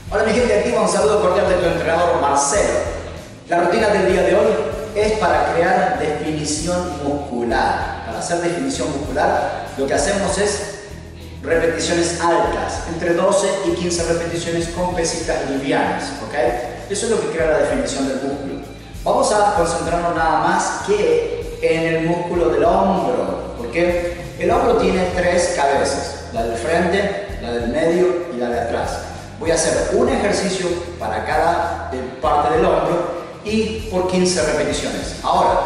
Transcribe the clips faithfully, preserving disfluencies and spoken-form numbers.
Hola mi gente, aquí un saludo cordial de tu entrenador Marcelo. La rutina del día de hoy es para crear definición muscular. Para hacer definición muscular lo que hacemos es repeticiones altas, entre doce y quince repeticiones con pesitas livianas, ¿ok? Eso es lo que crea la definición del músculo. Vamos a concentrarnos nada más que en el músculo del hombro, porque el hombro tiene tres cabezas, la del frente, la del medio y la de atrás. Voy a hacer un ejercicio para cada parte del hombro y por quince repeticiones. Ahora,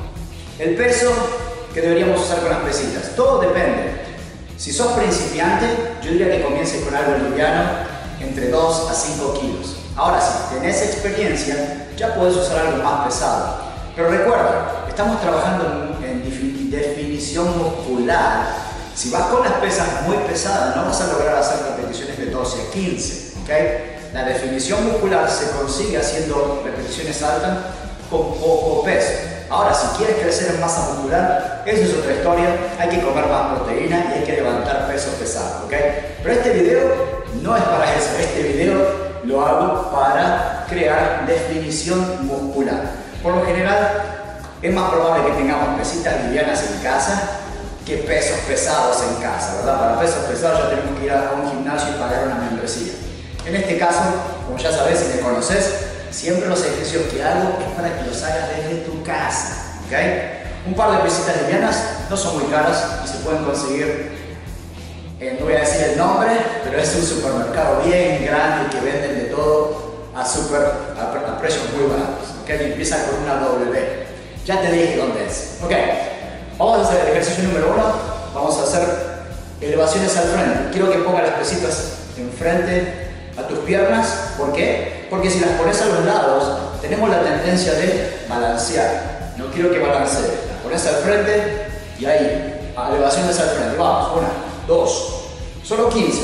el peso que deberíamos usar con las pesitas, todo depende. Si sos principiante, yo diría que comiences con algo liviano, entre dos a cinco kilos. Ahora, si tenés experiencia, ya puedes usar algo más pesado. Pero recuerda, estamos trabajando en, en definición muscular. Si vas con las pesas muy pesadas, no vas a lograr hacer repeticiones de doce a quince, ¿ok? La definición muscular se consigue haciendo repeticiones altas con poco peso. Ahora, si quieres crecer en masa muscular, esa es otra historia. Hay que comer más proteína y hay que levantar pesos pesados, ¿ok? Pero este video no es para eso. Este video lo hago para crear definición muscular. Por lo general, es más probable que tengamos pesitas livianas en casa que pesos pesados en casa, ¿verdad? Para pesos pesados ya tenemos que ir a un gimnasio y pagar una membresía. En este caso, como ya sabes, si me conoces, siempre los ejercicios que hago es para que los hagas desde tu casa, ¿ok? Un par de pesitas livianas no son muy caras y se pueden conseguir, eh, no voy a decir el nombre, pero es un supermercado bien grande que venden de todo a, super, a, a precios muy baratos, ¿ok? Y empieza con una W. Ya te dije dónde es, ¿ok? Vamos a hacer el ejercicio número uno. Vamos a hacer elevaciones al frente. Quiero que pongas las pesitas enfrente a tus piernas. ¿Por qué? Porque si las pones a los lados, tenemos la tendencia de balancear. No quiero que balancees. Las pones al frente y ahí, elevaciones al frente. Vamos, una, dos, solo quince,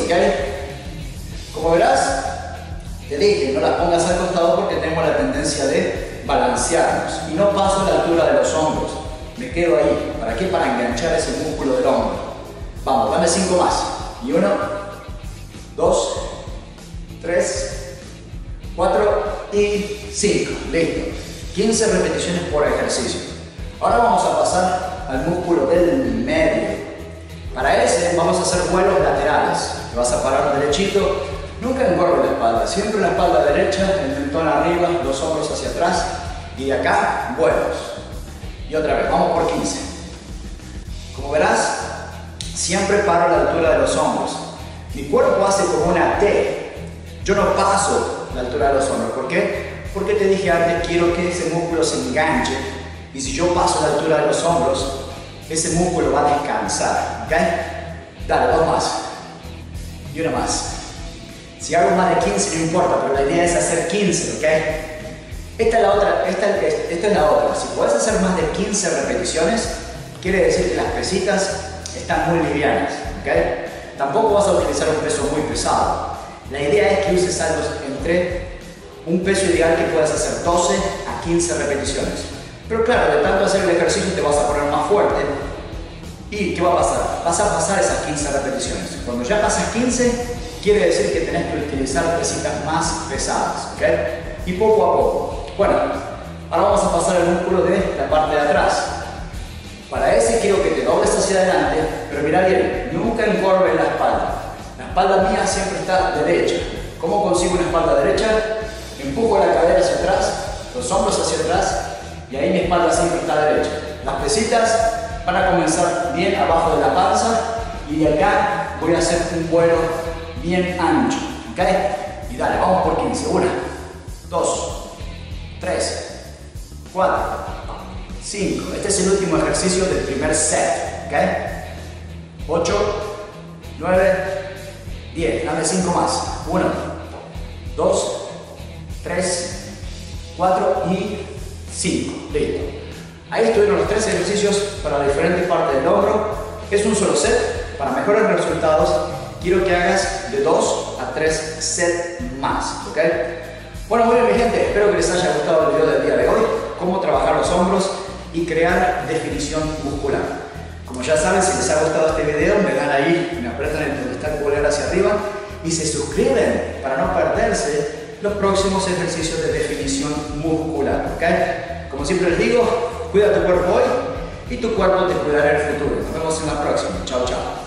¿ok? Como verás, te dije, no las pongas al costado porque tenemos la tendencia de balancearnos. Y no paso a la altura de los hombros. Me quedo ahí. ¿Para qué? Para enganchar ese músculo del hombro. Vamos, dame cinco más. Y uno, dos, tres, cuatro y cinco. Listo. quince repeticiones por ejercicio. Ahora vamos a pasar al músculo del medio. Para ese vamos a hacer vuelos laterales. Te vas a parar derechito. Nunca engorro la espalda. Siempre la espalda derecha, el mentón arriba, los hombros hacia atrás. Y de acá, vuelos. Y otra vez, vamos por quince. Como verás, siempre paro a la altura de los hombros. Mi cuerpo hace como una T. Yo no paso la altura de los hombros. ¿Por qué? Porque te dije antes, quiero que ese músculo se enganche. Y si yo paso a la altura de los hombros, ese músculo va a descansar. ¿Ok? Dale, dos más. Y una más. Si hago más de quince no importa, pero la idea es hacer quince, ¿ok? Esta es la otra, esta, esta es la otra. Si puedes hacer más de quince repeticiones, quiere decir que las pesitas están muy livianas, ¿ok? Tampoco vas a utilizar un peso muy pesado. La idea es que uses algo entre un peso ideal que puedas hacer doce a quince repeticiones. Pero claro, de tanto hacer el ejercicio te vas a poner más fuerte. ¿Y qué va a pasar? Vas a pasar esas quince repeticiones. Cuando ya pasas quince, quiere decir que tenés que utilizar pesitas más pesadas, ¿ok? Y poco a poco. Bueno, ahora vamos a pasar al músculo de la parte de atrás. Para ese quiero que te dobles hacia adelante, pero mira bien, nunca encorves la espalda. La espalda mía siempre está derecha. ¿Cómo consigo una espalda derecha? Empujo la cadera hacia atrás, los hombros hacia atrás y ahí mi espalda siempre está derecha. Las pesitas van a comenzar bien abajo de la panza y de acá voy a hacer un vuelo bien ancho, ¿ok? Y dale, vamos por quince. Una, dos, tres, cuatro, cinco. Este es el último ejercicio del primer set, ¿ok? ocho, nueve, diez. Dame cinco más. uno, dos, tres, cuatro y cinco. Listo. Ahí estuvieron los tres ejercicios para diferentes partes del hombro. Es un solo set. Para mejores resultados, quiero que hagas de dos a tres sets más, ¿ok? Bueno, muy bien mi gente, espero que les haya gustado el video del día de hoy, cómo trabajar los hombros y crear definición muscular. Como ya saben, si les ha gustado este video, me dan ahí, me apretan el donde está el pulgar hacia arriba y se suscriben para no perderse los próximos ejercicios de definición muscular. ¿Okay? Como siempre les digo, cuida tu cuerpo hoy y tu cuerpo te cuidará en el futuro. Nos vemos en la próxima. Chao, chao.